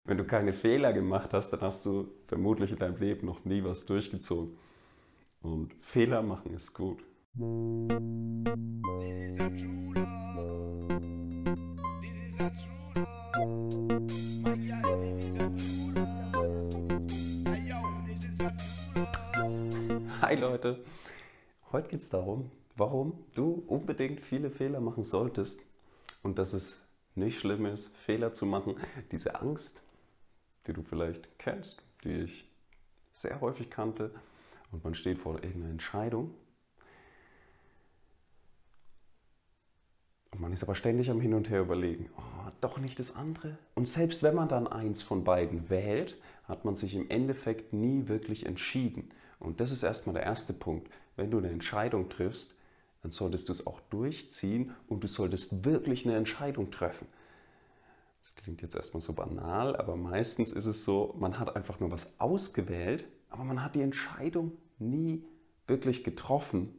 Wenn du keine Fehler gemacht hast, dann hast du vermutlich in deinem Leben noch nie was durchgezogen. Und Fehler machen ist gut. This is a true love. This is a true love. My girl, this is a true love. Hey yo, this is a true love. Hi Leute, heute geht es darum, warum du unbedingt viele Fehler machen solltest und dass es nicht schlimm ist, Fehler zu machen. Diese Angst, die du vielleicht kennst, die ich sehr häufig kannte und man steht vor irgendeiner Entscheidung und man ist aber ständig am Hin und Her überlegen, oh, doch nicht das andere. Und selbst wenn man dann eins von beiden wählt, hat man sich im Endeffekt nie wirklich entschieden. Und das ist erstmal der erste Punkt. Wenn du eine Entscheidung triffst, dann solltest du es auch durchziehen und du solltest wirklich eine Entscheidung treffen. Das klingt jetzt erstmal so banal, aber meistens ist es so, man hat einfach nur was ausgewählt, aber man hat die Entscheidung nie wirklich getroffen.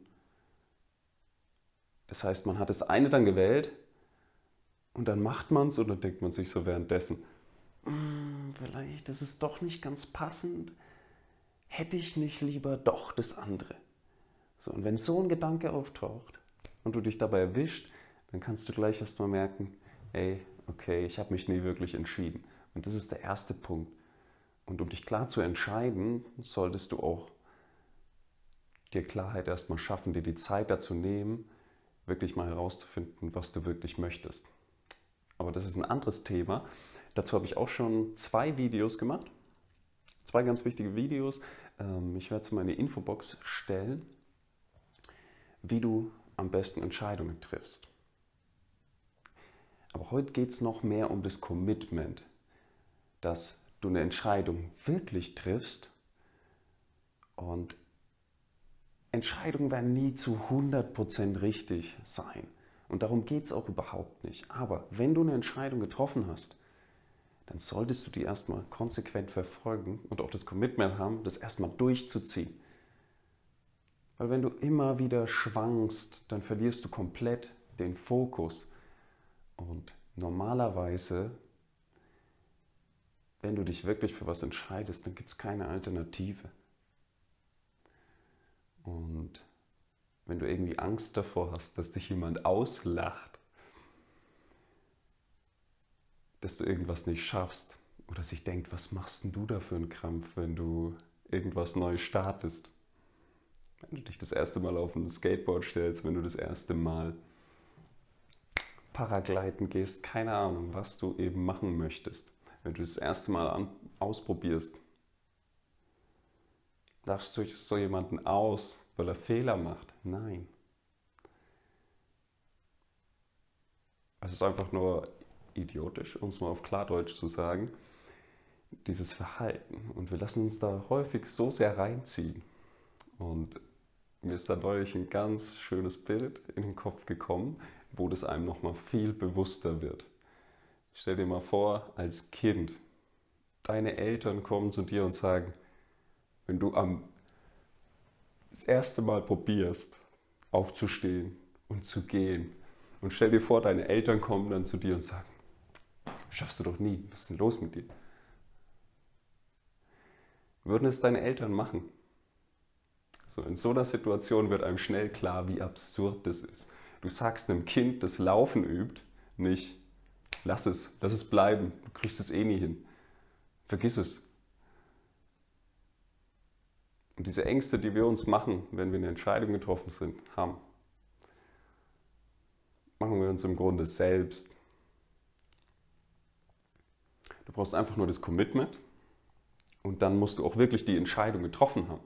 Das heißt, man hat das eine dann gewählt und dann macht man es und dann denkt man sich so währenddessen, vielleicht ist es doch nicht ganz passend, hätte ich nicht lieber doch das andere. So, und wenn so ein Gedanke auftaucht und du dich dabei erwischt, dann kannst du gleich erstmal merken, ey, okay, ich habe mich nie wirklich entschieden. Und das ist der erste Punkt. Und um dich klar zu entscheiden, solltest du auch dir Klarheit erstmal schaffen, dir die Zeit dazu nehmen, wirklich mal herauszufinden, was du wirklich möchtest. Aber das ist ein anderes Thema. Dazu habe ich auch schon 2 Videos gemacht. 2 ganz wichtige Videos. Ich werde es mal in die Infobox stellen, wie du am besten Entscheidungen triffst. Aber heute geht es noch mehr um das Commitment, dass du eine Entscheidung wirklich triffst. Und Entscheidungen werden nie zu 100% richtig sein. Und darum geht es auch überhaupt nicht. Aber wenn du eine Entscheidung getroffen hast, dann solltest du die erstmal konsequent verfolgen und auch das Commitment haben, das erstmal durchzuziehen. Weil wenn du immer wieder schwankst, dann verlierst du komplett den Fokus. Und normalerweise, wenn du dich wirklich für was entscheidest, dann gibt es keine Alternative. Und wenn du irgendwie Angst davor hast, dass dich jemand auslacht, dass du irgendwas nicht schaffst oder sich denkt, was machst denn du da für einen Krampf, wenn du irgendwas neu startest? Wenn du dich das erste Mal auf ein Skateboard stellst, wenn du das erste Mal Paragliden gehst, keine Ahnung, was du eben machen möchtest. Wenn du das erste Mal ausprobierst, lachst du so jemanden aus, weil er Fehler macht? Nein. Es ist einfach nur idiotisch, um es mal auf Klardeutsch zu sagen, dieses Verhalten. Und wir lassen uns da häufig so sehr reinziehen. Und mir ist da neulich ein ganz schönes Bild in den Kopf gekommen, wo das einem nochmal viel bewusster wird. Stell dir mal vor, als Kind, deine Eltern kommen zu dir und sagen, wenn du das erste Mal probierst, aufzustehen und zu gehen, und stell dir vor, deine Eltern kommen dann zu dir und sagen, schaffst du doch nie, was ist denn los mit dir? Würden es deine Eltern machen? So, in so einer Situation wird einem schnell klar, wie absurd das ist. Du sagst einem Kind, das Laufen übt, nicht, lass es bleiben, du kriegst es eh nie hin. Vergiss es. Und diese Ängste, die wir uns machen, wenn wir eine Entscheidung getroffen haben, machen wir uns im Grunde selbst. Du brauchst einfach nur das Commitment und dann musst du auch wirklich die Entscheidung getroffen haben.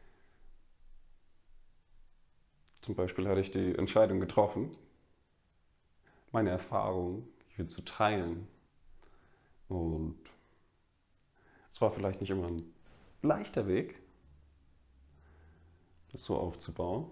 Zum Beispiel hatte ich die Entscheidung getroffen, meine Erfahrungen hier zu teilen. Und es war vielleicht nicht immer ein leichter Weg, das so aufzubauen.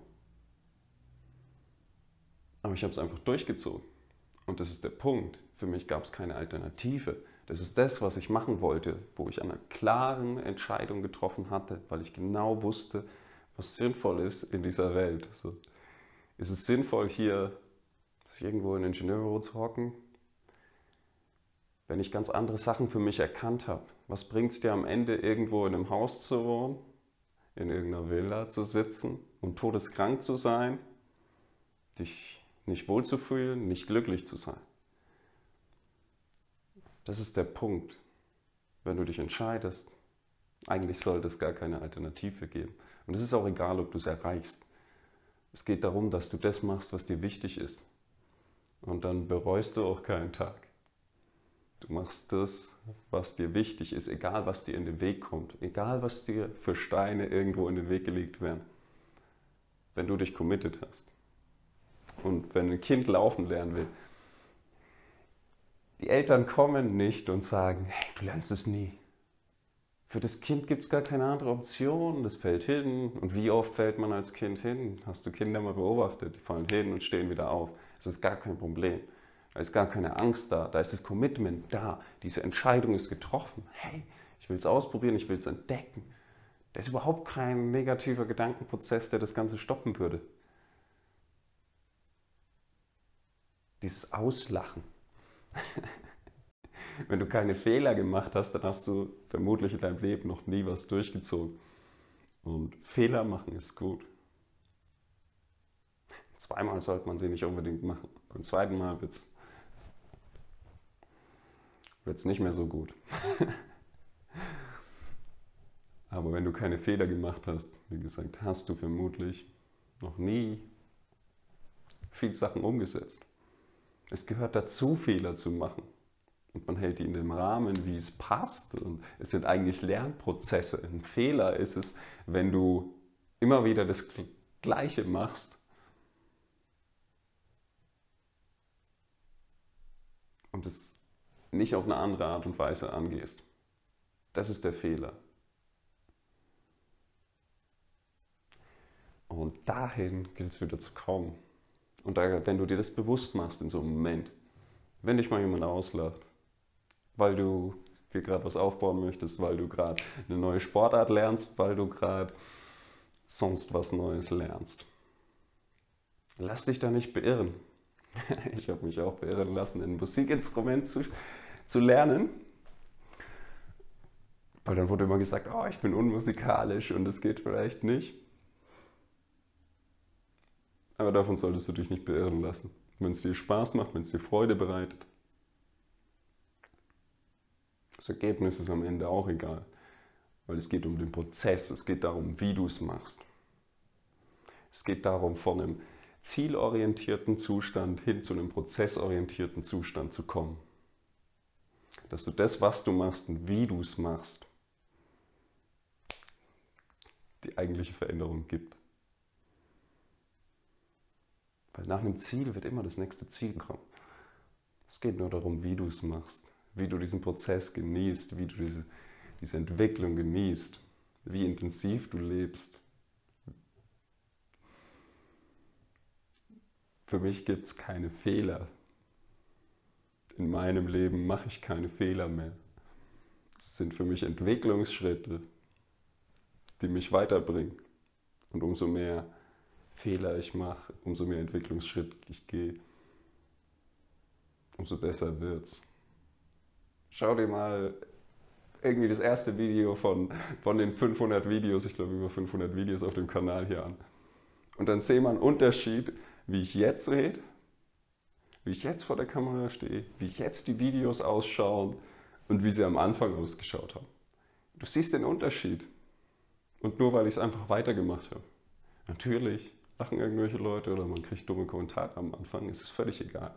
Aber ich habe es einfach durchgezogen. Und das ist der Punkt. Für mich gab es keine Alternative. Das ist das, was ich machen wollte, wo ich eine klare Entscheidung getroffen hatte, weil ich genau wusste, was sinnvoll ist in dieser Welt. Also, ist es sinnvoll, hier sich irgendwo in ein Ingenieurbüro zu hocken? wenn ich ganz andere Sachen für mich erkannt habe. Was bringt es dir am Ende, irgendwo in einem Haus zu wohnen, in irgendeiner Villa zu sitzen und todeskrank zu sein, dich nicht wohlzufühlen, nicht glücklich zu sein? Das ist der Punkt, wenn du dich entscheidest. Eigentlich sollte es gar keine Alternative geben. Und es ist auch egal, ob du es erreichst. Es geht darum, dass du das machst, was dir wichtig ist. Und dann bereust du auch keinen Tag. Du machst das, was dir wichtig ist, egal was dir in den Weg kommt, egal was dir für Steine irgendwo in den Weg gelegt werden, wenn du dich committed hast. Und wenn ein Kind laufen lernen will, die Eltern kommen nicht und sagen, hey, du lernst es nie. Für das Kind gibt es gar keine andere Option, das fällt hin. Und wie oft fällt man als Kind hin? Hast du Kinder mal beobachtet? Die fallen hin und stehen wieder auf. Das ist gar kein Problem. Da ist gar keine Angst da, da ist das Commitment da. Diese Entscheidung ist getroffen. Hey, ich will es ausprobieren, ich will es entdecken. Da ist überhaupt kein negativer Gedankenprozess, der das Ganze stoppen würde. Dieses Auslachen. Wenn du keine Fehler gemacht hast, dann hast du vermutlich in deinem Leben noch nie was durchgezogen. Und Fehler machen ist gut. Zweimal sollte man sie nicht unbedingt machen. Beim zweiten Mal wird es nicht mehr so gut. Aber wenn du keine Fehler gemacht hast, wie gesagt, hast du vermutlich noch nie viele Sachen umgesetzt. Es gehört dazu, Fehler zu machen. Und man hält die in dem Rahmen, wie es passt. Und es sind eigentlich Lernprozesse. Ein Fehler ist es, wenn du immer wieder das Gleiche machst und es nicht auf eine andere Art und Weise angehst. Das ist der Fehler. Und dahin gilt es wieder zu kommen. Und wenn du dir das bewusst machst in so einem Moment, wenn dich mal jemand auslacht, weil du dir gerade was aufbauen möchtest, weil du gerade eine neue Sportart lernst, weil du gerade sonst was Neues lernst. Lass dich da nicht beirren. Ich habe mich auch beirren lassen, ein Musikinstrument zu lernen. Weil dann wurde immer gesagt, oh, ich bin unmusikalisch und das geht vielleicht nicht. Aber davon solltest du dich nicht beirren lassen. Wenn es dir Spaß macht, wenn es dir Freude bereitet. Das Ergebnis ist am Ende auch egal. Weil es geht um den Prozess, es geht darum, wie du es machst. Es geht darum, von einem zielorientierten Zustand hin zu einem prozessorientierten Zustand zu kommen. Dass du das, was du machst und wie du es machst, die eigentliche Veränderung gibt. Weil nach einem Ziel wird immer das nächste Ziel kommen. Es geht nur darum, wie du es machst, wie du diesen Prozess genießt, wie du diese Entwicklung genießt, wie intensiv du lebst. Für mich gibt es keine Fehler. In meinem Leben mache ich keine Fehler mehr. Es sind für mich Entwicklungsschritte, die mich weiterbringen. Und umso mehr Fehler ich mache, umso mehr Entwicklungsschritt ich gehe, umso besser wird's. Schau dir mal irgendwie das erste Video von den 500 Videos, ich glaube über 500 Videos auf dem Kanal hier an. Und dann sehe man einen Unterschied, wie ich jetzt rede, wie ich jetzt vor der Kamera stehe, wie jetzt die Videos ausschauen und wie sie am Anfang ausgeschaut haben. Du siehst den Unterschied. Und nur weil ich es einfach weitergemacht habe. Natürlich lachen irgendwelche Leute oder man kriegt dumme Kommentare am Anfang, ist es völlig egal.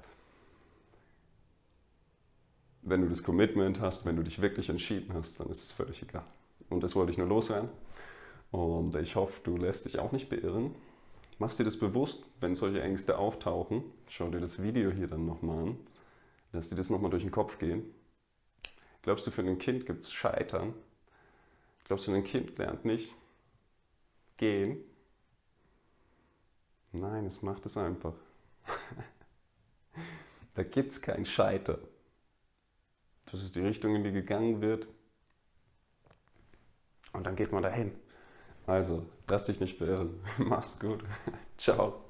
Wenn du das Commitment hast, wenn du dich wirklich entschieden hast, dann ist es völlig egal. Und das wollte ich nur loswerden. Und ich hoffe, du lässt dich auch nicht beirren. Machst dir das bewusst, wenn solche Ängste auftauchen. Schau dir das Video hier dann nochmal an. Lass dir das nochmal durch den Kopf gehen. Glaubst du, für ein Kind gibt es Scheitern? Glaubst du, ein Kind lernt nicht gehen? Nein, es macht es einfach. Da gibt es kein Scheitern. Das ist die Richtung, in die gegangen wird. Und dann geht man dahin. Also, lass dich nicht beirren. Mach's gut. Ciao.